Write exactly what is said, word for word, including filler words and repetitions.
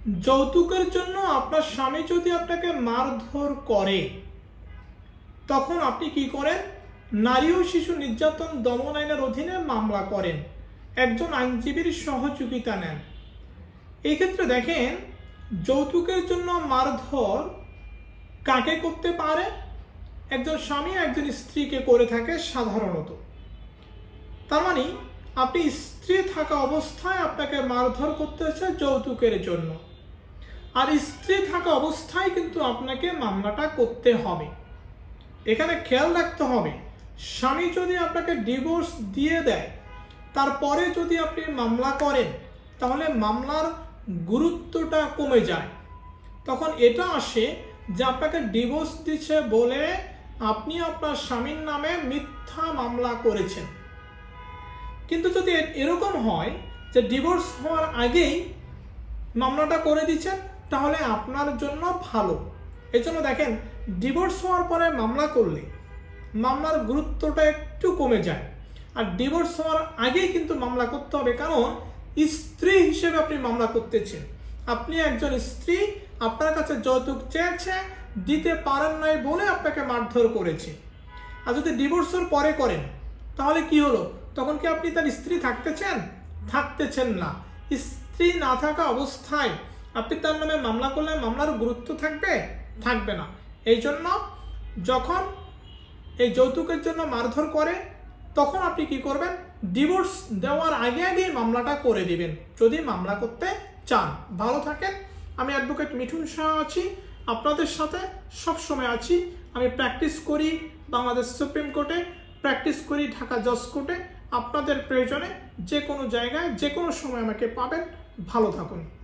যৌতুকের জন্য আপনার স্বামী যদি আপনাকে মারধর করে তখন আপনি কি করেন? নারী ও শিশু নির্যাতন দমন আইনের অধীনে মামলা করেন, একজন আইনজীবীর সহযোগিতা নেন। এই ক্ষেত্রে দেখেন, যৌতুকের জন্য মারধর কাকে করতে পারে? একজন স্বামী একজন স্ত্রীকে করে থাকে সাধারণত। তার মানে আপনি স্ত্রী থাকা অবস্থায় আপনাকে মারধর করতে হচ্ছে যৌতুকের জন্য, আর স্ত্রী থাকা অবস্থায় কিন্তু আপনাকে মামলাটা করতে হবে। এখানে খেয়াল রাখতে হবে, স্বামী যদি আপনাকে ডিভোর্স দিয়ে দেয় তারপরে যদি আপনি মামলা করেন তাহলে মামলার গুরুত্বটা কমে যায়। তখন এটা আসে যে আপনাকে ডিভোর্স দিচ্ছে বলে আপনি আপনার স্বামীর নামে মিথ্যা মামলা করেছেন। কিন্তু যদি এরকম হয় যে ডিভোর্স হওয়ার আগেই মামলাটা করে দিচ্ছেন তাহলে আপনার জন্য ভালো। এজন্য দেখেন, ডিভোর্স হওয়ার পরে মামলা করলে মামলার গুরুত্বটা একটু কমে যায়, আর ডিভোর্স হওয়ার আগেই কিন্তু মামলা করতে হবে, কারণ স্ত্রী হিসেবে আপনি মামলা করতেছেন। আপনি একজন স্ত্রী, আপনার কাছে যৌতুক চেয়েছে, দিতে পারেন নাই বলে আপনাকে মারধর করেছে। আর যদি ডিভোর্সের পরে করেন তাহলে কি হলো? তখন কি আপনি তার স্ত্রী থাকতেছেন? থাকতেছেন না। স্ত্রী না থাকা অবস্থায় আপনি তার নামে মামলা করলে মামলার গুরুত্ব থাকবে? থাকবে না। এই জন্য যখন এই যৌতুকের জন্য মারধর করে তখন আপনি কি করবেন? ডিভোর্স দেওয়ার আগে আগেই মামলাটা করে দিবেন যদি মামলা করতে চান। ভালো থাকেন। আমি অ্যাডভোকেট মিঠুন শাহ আছি, আপনাদের সাথে সব সময় আছি। আমি প্র্যাকটিস করি বাংলাদেশ সুপ্রিম কোর্টে, প্র্যাকটিস করি ঢাকা জজ কোর্টে। আপনাদের প্রয়োজনে যে কোনো জায়গায় যে কোনো সময় আমাকে পাবেন। ভালো থাকুন।